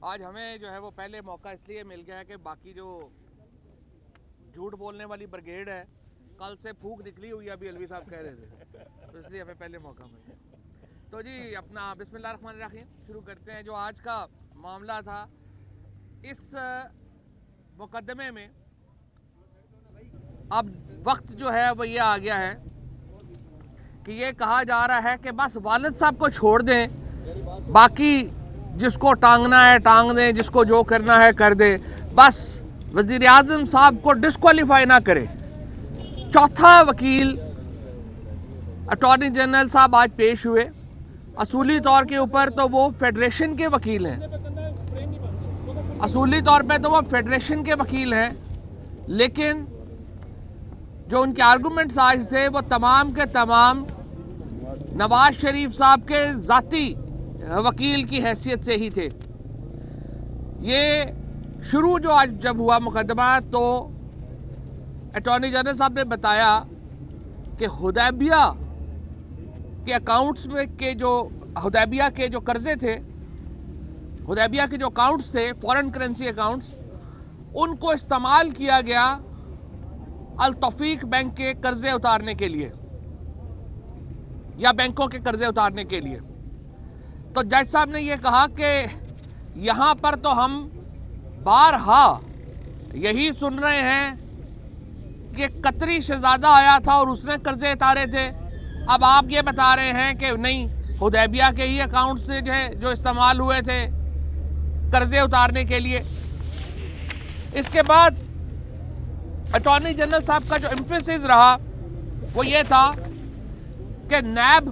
आज हमें जो है वो पहले मौका इसलिए मिल गया है कि बाकी जो झूठ बोलने वाली ब्रिगेड है कल से फूक निकली हुई है, अभी अलवी साहब कह रहे थे, तो इसलिए हमें पहले मौका मिल गया। तो जी अपना बिस्मिल्लाहिर्रहमानिर्रहीम शुरू करते हैं। जो आज का मामला था, इस मुकदमे में अब वक्त जो है वो ये आ गया है कि ये कहा जा रहा है कि बस वालिद साहब को छोड़ दें, बाकी जिसको टांगना है टांग दें, जिसको जो करना है कर दे, बस वजीर आजम साहब को डिस्क्वालीफाई ना करे। चौथा वकील अटॉर्नी जनरल साहब आज पेश हुए। असूली तौर के ऊपर तो वो फेडरेशन के वकील हैं, असूली तौर पे तो वो फेडरेशन के वकील हैं, लेकिन जो उनके आर्गुमेंट्स आज थे वो तमाम के तमाम नवाज शरीफ साहब के जाती वकील की हैसियत से ही थे। ये शुरू जो आज जब हुआ मुकदमा, तो अटॉर्नी जनरल साहब ने बताया कि हुदैबिया के अकाउंट्स में के जो हुदैबिया के जो कर्जे थे, हुदैबिया के जो अकाउंट्स थे, फॉरेन करेंसी अकाउंट्स, उनको इस्तेमाल किया गया अल तौफीक बैंक के कर्जे उतारने के लिए या बैंकों के कर्जे उतारने के लिए। तो जज साहब ने यह कहा कि यहां पर तो हम बारहा यही सुन रहे हैं कि कतरी शहजादा आया था और उसने कर्जे उतारे थे, अब आप ये बता रहे हैं कि नहीं, हुदैबिया के ही अकाउंट से जो इस्तेमाल हुए थे कर्जे उतारने के लिए। इसके बाद अटॉर्नी जनरल साहब का जो एम्फेसिस रहा वो ये था कि नैब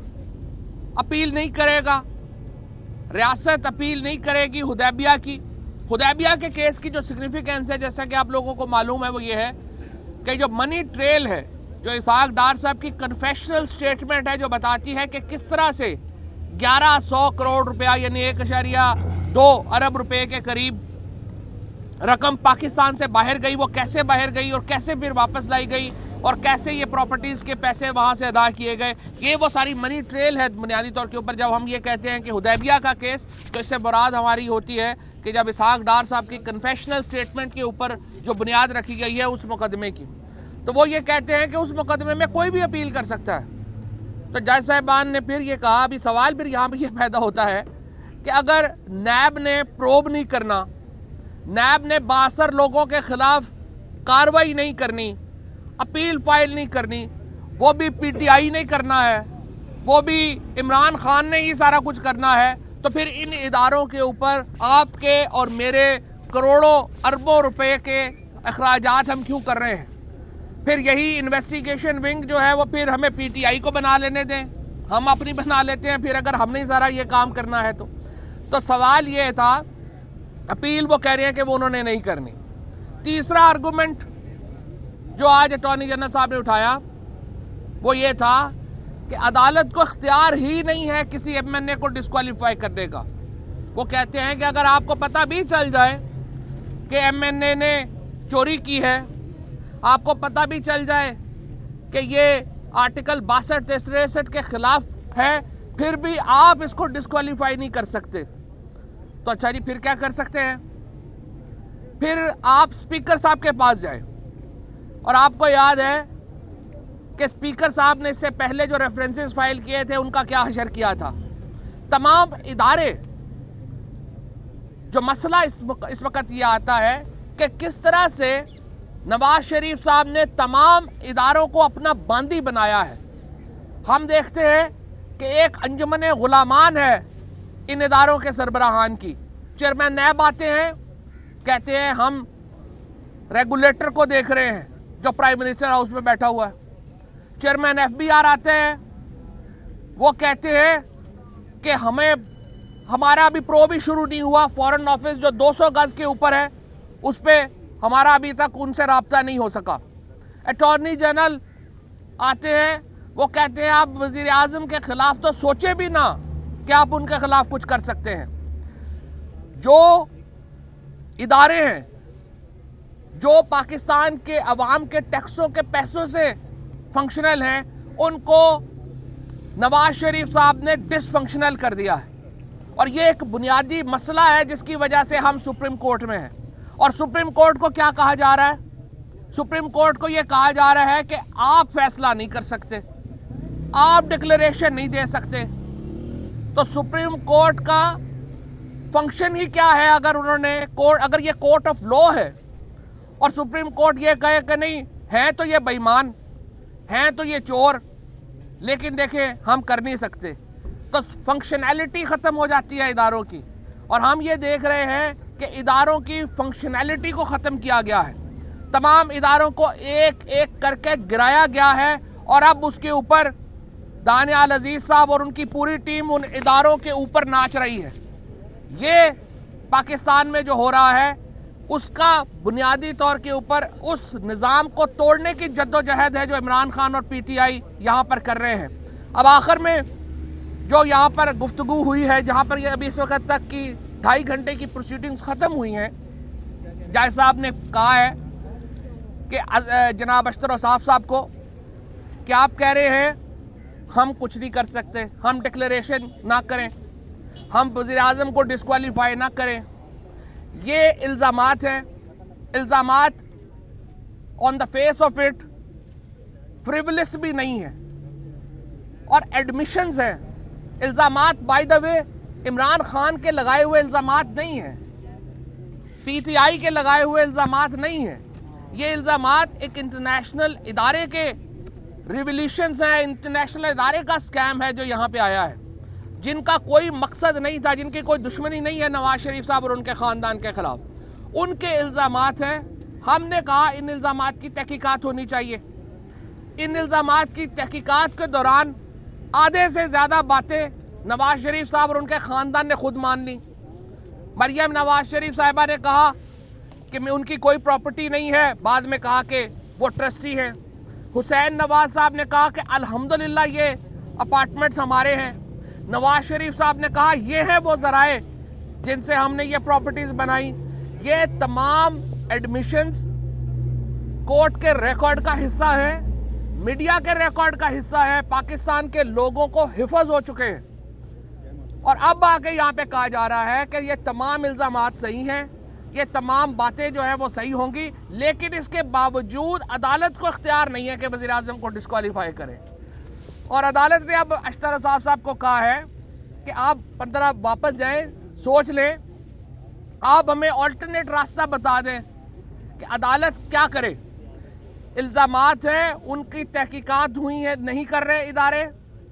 अपील नहीं करेगा, रियासत अपील नहीं करेगी हुदैबिया की। हुदैबिया के केस की जो सिग्निफिकेंस है, जैसा कि आप लोगों को मालूम है, वो ये है कि जो मनी ट्रेल है, जो इसहाक डार साहब की कन्फेशनल स्टेटमेंट है, जो बताती है कि किस तरह से 1100 करोड़ रुपया यानी 1.2 अरब रुपए के करीब रकम पाकिस्तान से बाहर गई, वो कैसे बाहर गई और कैसे फिर वापस लाई गई और कैसे ये प्रॉपर्टीज के पैसे वहां से अदा किए गए, ये वो सारी मनी ट्रेल है बुनियादी तौर के ऊपर। जब हम ये कहते हैं कि हुदैबिया का केस, तो इससे मुराद हमारी होती है कि जब इसहाक डार साहब की कन्फेशनल स्टेटमेंट के ऊपर जो बुनियाद रखी गई है उस मुकदमे की, तो वो ये कहते हैं कि उस मुकदमे में कोई भी अपील कर सकता है। तो जज साहिबान ने फिर ये कहा, अभी सवाल फिर यहां पर यह पैदा होता है कि अगर नैब ने प्रोब नहीं करना, नैब ने 62 लोगों के खिलाफ कार्रवाई नहीं करनी, अपील फाइल नहीं करनी, वो भी पीटीआई नहीं करना है, वो भी इमरान खान ने ही सारा कुछ करना है, तो फिर इन इदारों के ऊपर आपके और मेरे करोड़ों अरबों रुपए के अखराजात हम क्यों कर रहे हैं? फिर यही इन्वेस्टिगेशन विंग जो है वो फिर हमें पीटीआई को बना लेने दें, हम अपनी बना लेते हैं फिर अगर हमने सारा ये काम करना है तो सवाल ये था, अपील वो कह रहे हैं कि वो उन्होंने नहीं करनी। तीसरा आर्गुमेंट जो आज अटॉर्नी जनरल साहब ने उठाया वो ये था कि अदालत को इख्तियार ही नहीं है किसी एमएनए को डिस्क्वालीफाई करने का। वो कहते हैं कि अगर आपको पता भी चल जाए कि एमएनए ने चोरी की है, आपको पता भी चल जाए कि ये आर्टिकल 62-63 के खिलाफ है, फिर भी आप इसको डिस्क्वालीफाई नहीं कर सकते, तो अच्छा जी फिर क्या कर सकते हैं? फिर आप स्पीकर साहब के पास जाएं, और आपको याद है कि स्पीकर साहब ने इससे पहले जो रेफरेंसेस फाइल किए थे उनका क्या हशर किया था। तमाम इदारे, जो मसला इस वक्त ये आता है कि किस तरह से नवाज शरीफ साहब ने तमाम इदारों को अपना बांदी बनाया है। हम देखते हैं कि एक अंजुमन गुलामान है इन इदारों के सरबराहान की। चेयरमैन नैब आते हैं, कहते हैं हम रेगुलेटर को देख रहे हैं जो प्राइम मिनिस्टर हाउस में बैठा हुआ है। चेयरमैन एफबीआर आते हैं, वो कहते हैं कि हमारा अभी प्रोब ही शुरू नहीं हुआ, फॉरेन ऑफिस जो 200 गज के ऊपर है उस पर हमारा अभी तक उनसे राब्ता नहीं हो सका। अटॉर्नी जनरल आते हैं, वो कहते हैं आप वजीर आजम के खिलाफ तो सोचे भी ना कि आप उनके खिलाफ कुछ कर सकते हैं। जो इदारे हैं जो पाकिस्तान के अवाम के टैक्सों के पैसों से फंक्शनल हैं, उनको नवाज शरीफ साहब ने डिसफंक्शनल कर दिया है। اور یہ ایک بنیادی مسئلہ ہے جس کی وجہ سے ہم سپریم کورٹ میں ہیں. اور سپریم کورٹ کو کیا کہا جا رہا ہے؟ سپریم کورٹ کو یہ کہا جا رہا ہے کہ آپ فیصلہ نہیں کر سکتے, آپ ڈکلیریشن نہیں دے سکتے. تو سپریم کورٹ کا فنکشن ہی کیا ہے اگر یہ کورٹ آف لا ہے اور سپریم کورٹ یہ کہے کہ نہیں ہیں تو یہ بے ایمان, ہیں تو یہ چور, لیکن دیکھیں ہم کر نہیں سکتے, تو فنکشنالٹی ختم ہو جاتی ہے اداروں کی. اور ہم یہ دیکھ رہے ہیں کہ اداروں کی فنکشنالٹی کو ختم کیا گیا ہے, تمام اداروں کو ایک ایک کر کے گرایا گیا ہے, اور اب اس کے اوپر دانیال عزیز صاحب اور ان کی پوری ٹیم ان اداروں کے اوپر ناچ رہی ہے. یہ پاکستان میں جو ہو رہا ہے اس کا بنیادی طور کے اوپر اس نظام کو توڑنے کی جدوجہد ہے جو عمران خان اور پی ٹی آئی یہاں پر کر رہے ہیں. اب آخر میں جو یہاں پر گفتگو ہوئی ہے, جہاں پر یہ ابھی اس وقت تک کی 2.5 گھنٹے کی پروسیڈنگز ختم ہوئی ہیں, جج صاحب نے کہا ہے کہ جناب اشتر اوصاف صاحب کو کہ آپ کہہ رہے ہیں ہم کچھ نہیں کر سکتے, ہم ڈکلیریشن نہ کریں, ہم وزیر اعظم کو ڈسکوالیفائی نہ کریں. یہ الزامات ہیں, الزامات on the face of it frivolous بھی نہیں ہیں, اور ایڈمیشنز ہیں. الزامات by the way Imran Khan کے لگائے ہوئے الزامات نہیں ہیں, پی ٹی آئی کے لگائے ہوئے الزامات نہیں ہیں. یہ الزامات ایک انٹرنیشنل ادارے کے ریولیوشنز ہیں, انٹرنیشنل ادارے کا سکیم ہے جو یہاں پہ آیا ہے, جن کا کوئی مقصد نہیں تھا, جن کی کوئی دشمنی نہیں ہے نواز شریف صاحب اور ان کے خاندان کے خلاف. ان کے الزامات ہیں. ہم نے کہا ان الزامات کی تحقیقات ہونی چاہیے. ان الزامات کی تحقیقات کے دوران آدھے سے زیادہ باتیں نواز شریف صاحب اور ان کے خاندان نے خود مان لی. مریم نواز شریف صاحبہ نے کہا کہ ان کی کوئی پراپرٹی نہیں ہے, بعد میں کہا کہ وہ ٹرسٹی ہیں. حسین نواز صاحب نے کہا کہ الحمدللہ یہ اپارٹمنٹس ہمارے ہیں. نواز شریف صاحب نے کہا یہ ہے وہ ذرائع جن سے ہم نے یہ پراپرٹیز بنائی. یہ تمام ایڈمیشنز کورٹ کے ریکارڈ کا حصہ ہے, میڈیا کے ریکارڈ کا حصہ ہے, پاکستان کے لوگوں کو حفظ ہو چکے ہیں. اور اب آگے یہاں پہ کہا جا رہا ہے کہ یہ تمام الزامات صحیح ہیں, یہ تمام باتیں جو ہیں وہ صحیح ہوں گی, لیکن اس کے باوجود عدالت کو اختیار نہیں ہے کہ وزیر اعظم کو ڈسکوالیفائی کرے. اور عدالت نے اب اشتر اوصاف صاحب کو کہا ہے کہ آپ 15 واپس جائیں, سوچ لیں, آپ ہمیں آلٹرنیٹ راستہ بتا دیں کہ عدالت کیا کرے. الزامات ہیں, ان کی تحقیقات ہوئی ہیں, نہیں کر رہے ادارے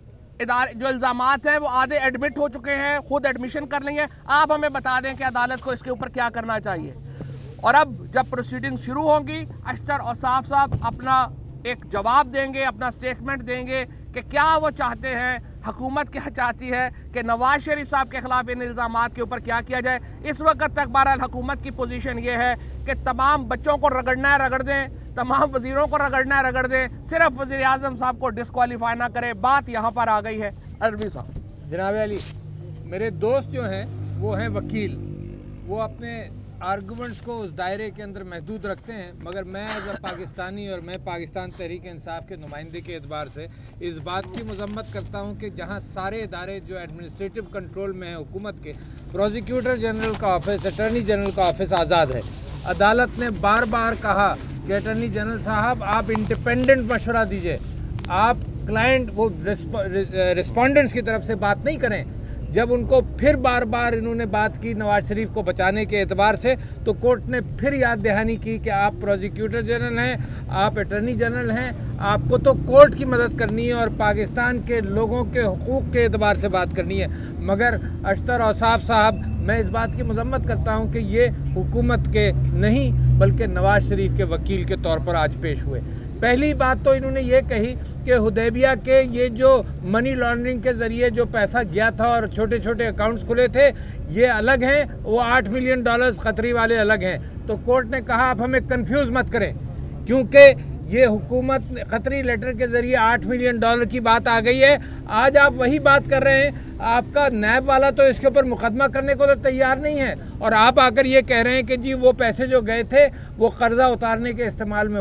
جو الزامات ہیں وہ آدھے ایڈمٹ ہو چکے ہیں, خود ایڈمیشن کر لیں گے. آپ ہمیں بتا دیں کہ عدالت کو اس کے اوپر کیا کرنا چاہیے. اور اب جب پروسیڈنگ شروع ہوں گی اشتر اوصاف صاحب اپنا ایک جواب دیں گے, اپنا سٹیٹمنٹ دیں گے کہ کیا وہ چاہتے ہیں, حکومت کیا چاہتی ہے کہ نواز شریف صاحب کے خلاف ان الزامات کے اوپر کیا کیا جائے. اس وقت تک بہرحال حکومت کی پوزیشن یہ ہے کہ تمام بچوں کو رگڑنا ہے رگڑ دیں, تمام وزیروں کو رگڑنا ہے رگڑ دیں, صرف وزیر اعظم صاحب کو ڈسکوالیفائی نہ کرے. بات یہاں پر آ گئی ہے. عربی صاحب. جناب علی, میرے دوست جو ہیں وہ ہیں وکیل, وہ اپنے آرگومنٹس کو اس دائرے کے اندر محدود رکھتے ہیں, مگر میں ایز اے پاکستانی اور میں پاکستان تحریک انصاف کے نمائندے کے اعتبار سے اس بات کی مذمت کرتا ہوں کہ جہاں سارے ادارے جو ایڈمنسٹریٹو کنٹرول میں ہیں حکومت کے, پروزیکیوٹر جنرل کا آفس, اٹارنی جنرل کا آفس آزاد ہے. عدالت نے بار بار کہا کہ اٹارنی جنرل صاحب آپ انڈیپینڈنٹ مشورہ دیجئے, آپ کلائنٹ وہ ریسپونڈنٹس کی طرف سے بات نہیں کریں. جب ان کو پھر بار بار انہوں نے بات کی نواز شریف کو بچانے کے اعتبار سے, تو کورٹ نے پھر یاد دہانی کی کہ آپ پروزیکیوٹر جنرل ہیں, آپ اٹارنی جنرل ہیں, آپ کو تو کورٹ کی مدد کرنی ہے اور پاکستان کے لوگوں کے حقوق کے اعتبار سے بات کرنی ہے. مگر اشتر اوصاف صاحب, میں اس بات کی مذمت کرتا ہوں کہ یہ حکومت کے نہیں بلکہ نواز شریف کے وکیل کے طور پر آج پیش ہوئے. پہلی بات تو انہوں نے یہ کہی کہ حدیبیہ کے یہ جو منی لانڈرنگ کے ذریعے جو پیسہ گیا تھا اور چھوٹے چھوٹے اکاؤنٹس کھلے تھے یہ الگ ہیں, وہ $8 ملین قطری والے الگ ہیں. تو کورٹ نے کہا آپ ہمیں کنفیوز مت کریں, کیونکہ یہ حکومت قطری لیٹر کے ذریعے $8 ملین کی بات آ گئی ہے. آج آپ وہی بات کر رہے ہیں, آپ کا نیب والا تو اس کے اوپر مقدمہ کرنے کو تو تیار نہیں ہے, اور آپ آ کر یہ کہہ رہے ہیں کہ جی وہ پیسے جو گئے تھے وہ قرضہ اتارنے کے استعمال میں ہوئے.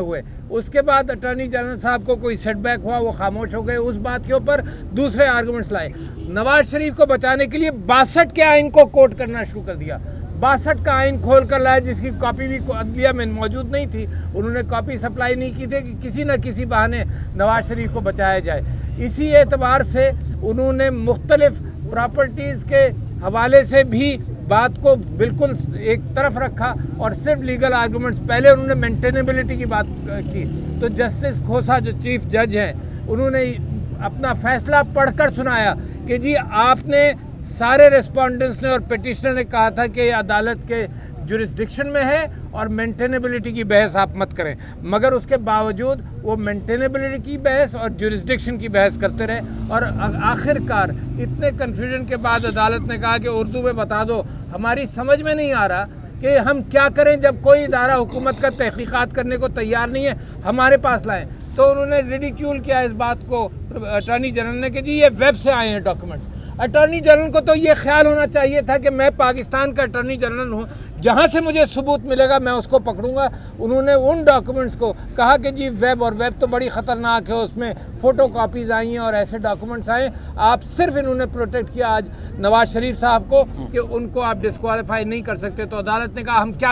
اس کے بعد اٹارنی جنرل صاحب کو کوئی سیٹ بیک ہوا، وہ خاموش ہو گئے، اس بات کے اوپر دوسرے آرگومنٹس لائے۔ نواز شریف کو بچانے کے لیے 62 کے آئین کو کوٹ کرنا شروع کر دیا، 62 کا آئین کھول کر لایا جس کی کاپی بھی عدلیہ میں موجود نہیں تھی، انہوں نے کاپی سپلائی نہیں کی تھی کہ کسی نہ کسی بہانے نواز شریف کو بچایا جائے۔ اسی اعتبار سے انہوں نے مختلف پراپرٹیز کے حوالے سے بھی بات کو بالکل ایک طرف رکھا اور صرف لیگل آرگومنٹس، پہلے انہوں نے مینٹینیبلٹی کی بات کی تو جسٹس کھوسا جو چیف جج ہیں انہوں نے اپنا فیصلہ پڑھ کر سنایا کہ جی آپ نے سارے ریسپونڈنٹس نے اور پیٹیشنر نے کہا تھا کہ یہ عدالت کے جورسڈکشن میں ہے اور مینٹینیبلٹی کی بحث آپ مت کریں، مگر اس کے باوجود وہ مینٹینیبلٹی کی بحث اور جورسڈکشن کی بحث کرتے رہے اور آخر کار اتنے کنفیوژن کے بعد عدالت نے کہا کہ اردو میں بتا دو، ہماری سمجھ میں نہیں آ رہا کہ ہم کیا کریں جب کوئی ادارہ حکومت کا تحقیقات کرنے کو تیار نہیں ہے، ہمارے پاس لائیں۔ تو انہوں نے ریڈیکیول کیا اس بات کو اٹارنی جنرل نے کہ جی یہ ویب سے آئے ہیں ڈاکومنٹس۔ اٹارنی جنرل کو تو یہ خیال ہونا چاہیے تھا کہ میں پاکستان کا اٹارنی جنرل ہوں، جہاں سے مجھے ثبوت ملے گا میں اس کو پکڑوں گا۔ انہوں نے ان ڈاکومنٹس کو کہا کہ جی ویب، اور ویب تو بڑی خطرناک ہے، اس میں فوٹو کاپیز آئی ہیں اور ایسے ڈاکومنٹس آئے۔ آپ صرف انہوں نے پروٹیکٹ کیا آج نواز شریف صاحب کو کہ ان کو آپ ڈسکوالیفائی نہیں کر سکتے، تو عدالت نے کہا ہم کیا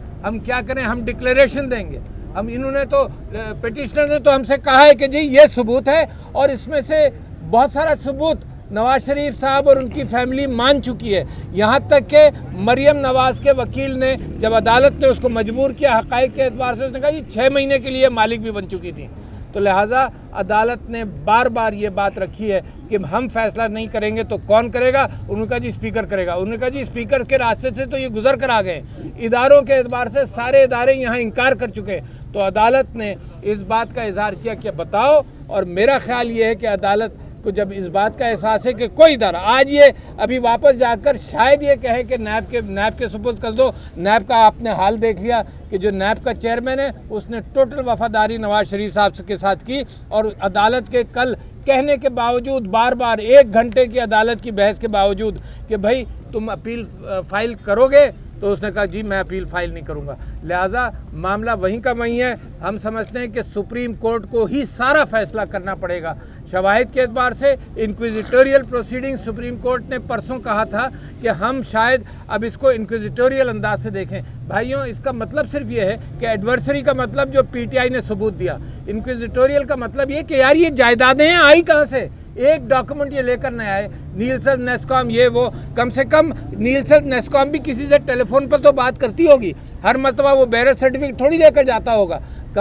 کریں، ہم ڈکلیریشن دیں گے۔ انہوں نے تو پیٹیشنر نے تو ہم سے کہا ہے کہ جی یہ ثبوت ہے، اور اس میں سے بہت سارا ثبوت نواز شریف صاحب اور ان کی فیملی مان چکی ہے، یہاں تک کہ مریم نواز کے وکیل نے جب عدالت نے اس کو مجبور کیا حقائق کے اعتبار سے، اس نے کہا یہ 6 مہینے کے لیے مالک بھی بن چکی تھی۔ تو لہٰذا عدالت نے بار بار یہ بات رکھی ہے کہ ہم فیصلہ نہیں کریں گے تو کون کرے گا؟ انہوں نے کہا جی اسپیکر کرے گا۔ انہوں نے کہا جی اسپیکر کے راستے سے تو یہ گزر کر آ گئے، اداروں کے اعتبار سے سارے ادارے یہاں انکار کر چکے، تو عدالت نے اس بات کا اظہار کیا کہ بتاؤ، اور میرا خیال یہ ہے کہ عدالت کو جب اس بات کا احساس ہے کہ کوئی ادارہ آج یہ ابھی واپس جا کر شاید یہ کہے کہ نیب کے سپرد کر دو، نیب کا آپ نے حال دیکھ لیا کہ جو نیب کا چیئرمین ہے اس نے ٹوٹل وفاداری نواز شریف صاحب کے ساتھ کی، اور عدالت کے کل کہنے کے باوجود بار بار 1 گھنٹے کی عدالت کی بحث کے باوجود کہ بھائی تم اپیل فائل کرو گے، تو اس نے کہا جی میں اپیل فائل نہیں کروں گا۔ لہٰذا معاملہ وہیں کا وہیں ہے۔ ہم سمجھتے ہیں کہ سپریم کورٹ کو ہی سارا فیصلہ کرنا پڑے گا۔ شواہد کے اعتبار سے انکویزیٹوریل پروسیڈنگ سپریم کورٹ نے پرسوں کہا تھا کہ ہم شاید اب اس کو انکویزیٹوریل انداز سے دیکھیں۔ بھائیوں اس کا مطلب صرف یہ ہے کہ ایڈورسری کا مطلب جو پی ٹی آئی نے ثبوت دیا، انکویزیٹوریل کا مطلب یہ کہ یار یہ جائیدادیں ہیں آئی کہاں سے، ایک ڈاکومنٹ یہ لے کر نہ آئے۔ نیلسن نیسکام یہ وہ، کم سے کم نیلسن نیسکام بھی کسی سے ٹیلی فون پر تو بات کرتی ہوگی، ہر مرتبہ وہ بیرر سرٹیفکیٹ تھوڑی لے کر جاتا ہوگا۔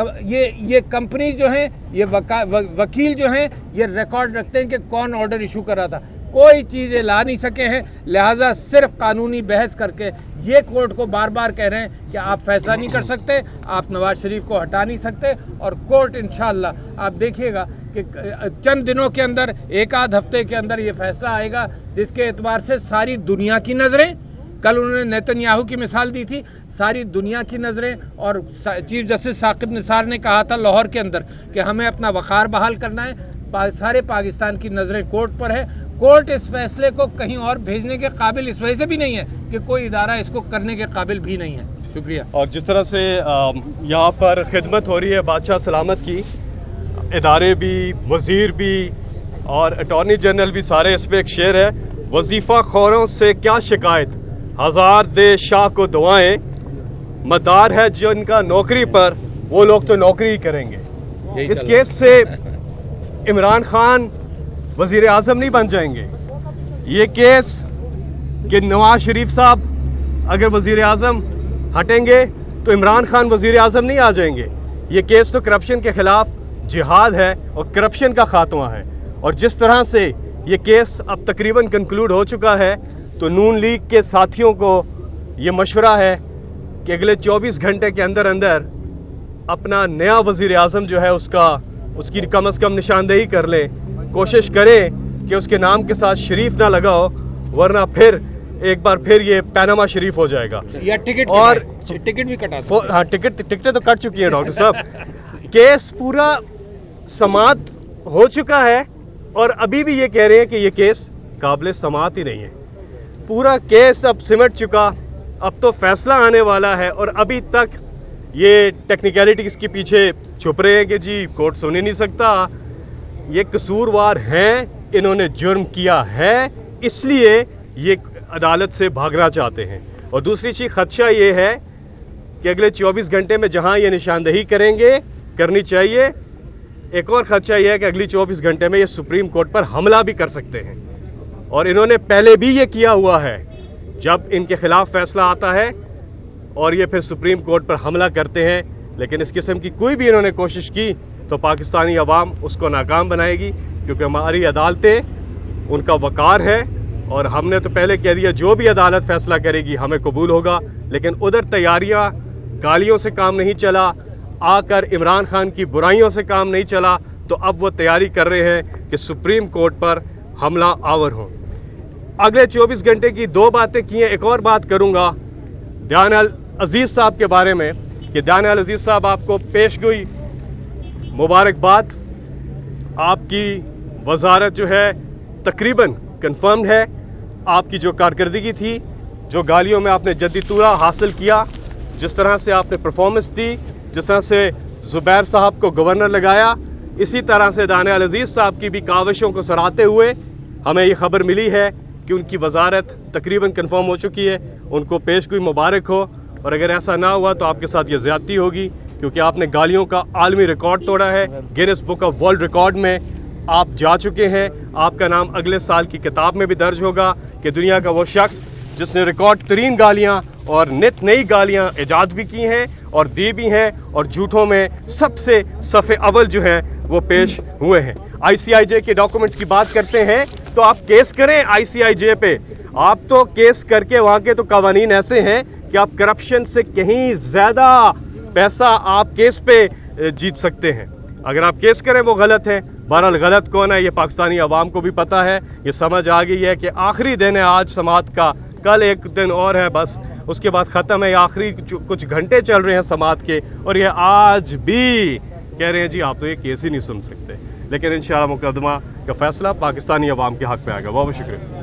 یہ کمپنی جو ہیں، یہ وکیل جو ہیں، یہ ریکارڈ رکھتے ہیں کہ کون آرڈر ایشو کر رہا تھا، کوئی چیز یہ لا نہیں سکے ہیں۔ لہٰذا صرف قانونی بحث کر کے یہ کورٹ کو بار بار کہہ رہے ہیں کہ آپ فیصلہ نہیں کر سکتے، آپ نواز شریف کو ہٹا نہیں سکتے، اور کورٹ انشاءاللہ آپ دیکھیے گا کہ چند دنوں کے اندر، 1 آدھ ہفتے کے اندر یہ فیصلہ آئے گا جس کے اعتبار سے ساری دنیا کی نظریں، کل انہوں نے نیتن یاہو کی مثال دی تھی، ساری دنیا کی نظریں، اور چیف جسٹس ثاقب نثار نے کہا تھا لاہور کے اندر کہ ہمیں اپنا وقار بحال کرنا ہے، سارے پاکستان کی نظریں کورٹ پر ہے۔ کورٹ اس فیصلے کو کہیں اور بھیجنے کے قابل اس وجہ سے بھی نہیں ہے کہ کوئی ادارہ اس کو کرنے کے قابل بھی نہیں ہے۔ شکریہ۔ اور جس طرح سے یہاں پر خدمت ہو رہی ہے بادشاہ سلامت کی، ادارے بھی، وزیر بھی اور اٹارنی جنرل بھی سارے اس پہ ایک شعر ہے، وظیفہ خوروں سے کیا شکایت، ہزار دے شاہ کو دعائیں، مدار ہے جن کا نوکری پر وہ لوگ تو نوکری ہی کریں گے۔ اس کیس سے عمران خان وزیر اعظم نہیں بن جائیں گے۔ یہ کیس کہ نواز شریف صاحب اگر وزیر اعظم ہٹیں گے تو عمران خان وزیر اعظم نہیں آ جائیں گے۔ یہ کیس تو کرپشن کے خلاف جہاد ہے اور کرپشن کا خاتمہ ہے، اور جس طرح سے یہ کیس اب تقریباً کنکلوڈ ہو چکا ہے تو نون لیگ کے ساتھیوں کو یہ مشورہ ہے کہ اگلے 24 گھنٹے کے اندر اپنا نیا وزیر اعظم جو ہے اس کی کم از کم نشاندہی کر لیں، کوشش کریں کہ اس کے نام کے ساتھ شریف نہ لگا ہو، ورنہ پھر ایک بار پھر یہ پیناما شریف ہو جائے گا۔ یا ٹکٹ بھی کٹا، ہاں ٹکٹیں تو کٹ چکی ہیں ڈاکٹر صاحب۔ کیس پورا سماعت ہو چکا ہے اور ابھی بھی یہ کہہ رہے ہیں کہ یہ کیس قابل سماعت ہی نہیں ہے۔ پورا کیس اب سمٹ چکا، اب تو فیصلہ آنے والا ہے، اور ابھی تک یہ ٹیکنیکلٹیز کے پیچھے چھپ رہے ہیں کہ جی کورٹ سن ہی نہیں سکتا. یہ قصوروار ہیں, انہوں نے جرم کیا ہے, اس لیے یہ عدالت سے بھاگنا چاہتے ہیں. اور دوسری چیز خدشہ یہ ہے کہ اگلے 24 گھنٹے میں جہاں یہ نشاندہی کریں گے, کرنی چاہیے, ایک اور خدشہ یہ ہے کہ اگلی 24 گھنٹے میں یہ سپریم کورٹ پر حملہ بھی کر سکتے ہیں. اور انہوں نے پہلے بھی یہ کیا ہوا ہے, جب ان کے خلاف فیصلہ آتا ہے اور یہ پھر سپریم کورٹ پر حملہ کرتے ہیں. لیکن اس قسم کی کوئی بھی انہوں نے کوشش کی تو پاکستانی عوام اس کو ناکام بنائے گی, کیونکہ ہماری عدالتیں ان کا وقار ہے. اور ہم نے تو پہلے کہہ دیا جو بھی عدالت فیصلہ کرے گی ہمیں قبول ہوگا. لیکن ادھر تیاریاں, گالیوں سے کام نہیں چلا, آ کر عمران خان کی برائیوں سے کام نہیں چلا, تو اب وہ تیاری کر رہے ہیں کہ سپریم کورٹ پر حملہ آور ہوں. اگلے 24 گھنٹے کی 2 باتیں کی ہیں. ایک اور بات کروں گا دیان العزیز صاحب کے بارے میں کہ دیان العزیز صاحب آپ کو پیش گوئی مبارکباد. آپ کی وزارت جو ہے تقریباً کنفرمڈ ہے. آپ کی جو کارکردگی تھی, جو گالیوں میں آپ نے جدی طورہ حاصل کیا, جس طرح سے آپ نے پرفارمنس دی, جس طرح سے زبیر صاحب کو گورنر لگایا, اسی طرح سے دانیہ العزیز صاحب کی بھی کاوشوں کو سراہتے ہوئے ہمیں یہ خبر ملی ہے کہ ان کی وزارت تقریباً کنفرم ہو چکی ہے. ان کو پیش گوئی مبارک ہو. اور اگر ایسا نہ ہوا تو آپ کے ساتھ یہ زیادتی ہوگی, کیونکہ آپ نے گالیوں کا عالمی ریکارڈ توڑا ہے. Guinness book of world record میں آپ جا چکے ہیں. آپ کا نام اگلے سال کی کتاب میں بھی درج ہوگا کہ دنیا کا وہ شخص جس نے ریکارڈ ترین گالیاں اور نت نئی گالیاں ایجاد بھی کی ہیں اور دی بھی ہیں, اور جھوٹوں میں سب سے صف اول جو ہے وہ پیش ہوئے ہیں. آئی سی آئی جے کے ڈاکومنٹس کی بات کرتے ہیں تو آپ کیس کریں آئی سی آئی جے پہ. آپ تو کیس کر کے وہاں کے تو قوانین ایسے ہیں کہ آپ کرپشن سے کہیں زیادہ پیسہ آپ کیس پہ جیت سکتے ہیں. اگر آپ کیس کریں وہ غلط ہے. بہرحال غلط کون ہے یہ پاکستانی عوام کو بھی پتا ہے. یہ سمجھ آ گئی ہے کہ آخری دن ہے آج سماعت کا, کل ایک دن اور ہے بس, اس کے بعد ختم ہے. یہ آخری کچھ گھنٹے چل رہے ہیں سماعت کے, اور یہ آج بھی کہہ رہے ہیں جی آپ تو یہ کیس ہی نہیں سن سکتے. لیکن انشاءاللہ مقدمہ کا فیصلہ پاکستانی عوام کے حق میں آئے گا. بہت شکریہ.